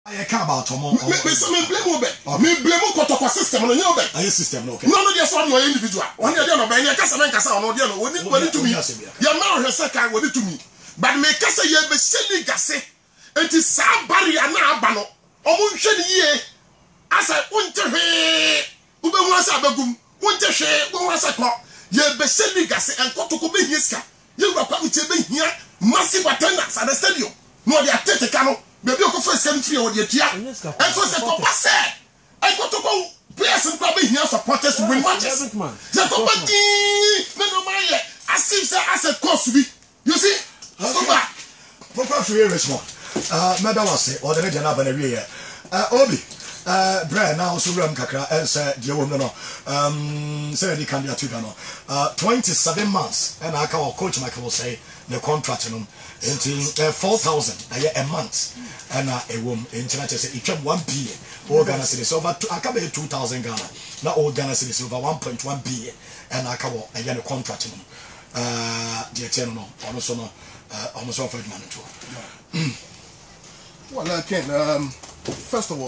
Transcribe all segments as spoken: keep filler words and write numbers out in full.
I care about Tomo. Me me blame Obe. Me blame Kotoko system no Obe. Aye system no okay. No no dey so no individual. One dey no be any kasa men kasa no dey no. Woni woni to me. Ya ma o hwese kan woni to me. But me kasa ye be seli gase. Enti sa barrier na aba no. Omo hwe ni ye. Asa unte hwe. Ube hu asa abagum. Unte hwe, wo hu asa ko. Ye be seli gase en Kotoko be hieska. Ye wa kwa uche be hia massive attendance at the stadium. No dey atete kano. Baby, you go first come free or the tia. And so say to pass. I got to go players and probably here supporters to win matches. The company, no no man, as if as a cost to be. You see? So back. Proper free Richmond. Uh, Madam was say, or the region up in the year. Uh, Obi, uh, Brian now so ram kakra and said, dear woman, no, um, say the candiate to no, uh, twenty-seven months, and I can coach Michael will say the contract in uh, four thousand a month, and uh, a woman in China say each one B, all Ghana cities over I can be two thousand Ghana, not all Ghana cities over one point one B, and I can walk again a contract in uh, the ten no, also no, almost one for the man too. Well, I can, um, first of all,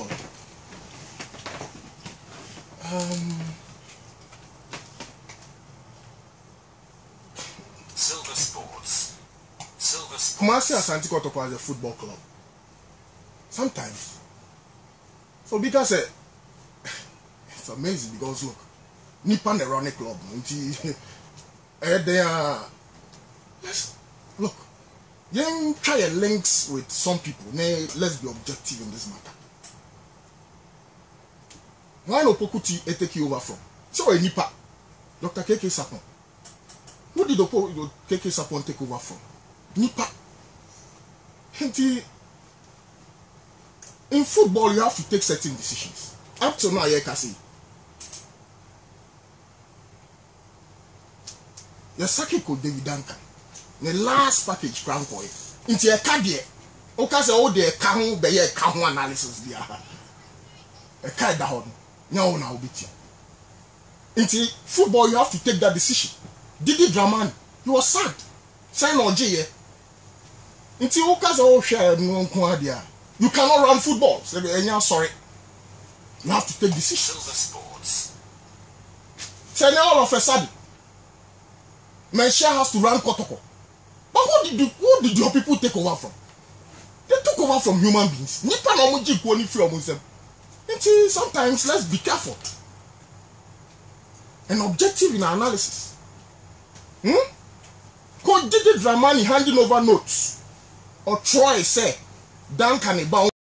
um, SilverSports. SilverSports. Kumasi Asante Kotoko as a football club. Sometimes. So because uh, it's amazing because look, Nippon Ironic Club. Uh, they are, let's look. Then try a links with some people. Nay, let's be objective in this matter. Why no Pokuti take you over from? So a Nipa, Doctor K K Sapon. Who did the K K Sapon take over from? Nipa. In football, you have to take certain decisions. Up to now, I can see. Your second called David Duncan. The last package crown for it. Into a card here. Okay, so all the count be a count analysis there. A card down. No, now beat you. Into football, you have to take that decision. Didi Draman, he was sad. Sign on G. Into okay, so all share no there. You cannot run football. Sorry. You have to take decisions. SilverSports. Say all of a sudden, Menchia has to run Kotoko. But who did, you, who did your people take over from? They took over from human beings. Nipa no mo ji kwoni free omuzem. Until sometimes let's be careful and objective in our analysis. Hmm? Could Didi Dramani handing over notes or try say Dan Cannibal